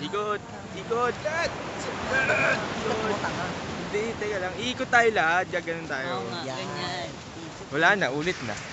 Ikot. Ikot. Ikot. Mo tanga. Hindi, teka lang. Iikot tayo lahat. Gaganon tayo. Oo nga, Yan. ganyan. Wala na, ulit na.